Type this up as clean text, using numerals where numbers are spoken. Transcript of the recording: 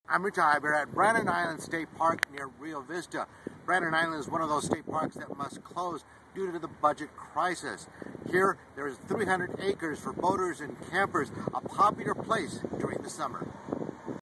I'm Rich Ibarra at Brannan Island State Park near Rio Vista. Brannan Island is one of those state parks that must close due to the budget crisis. Here, there is 300 acres for boaters and campers, a popular place during the summer.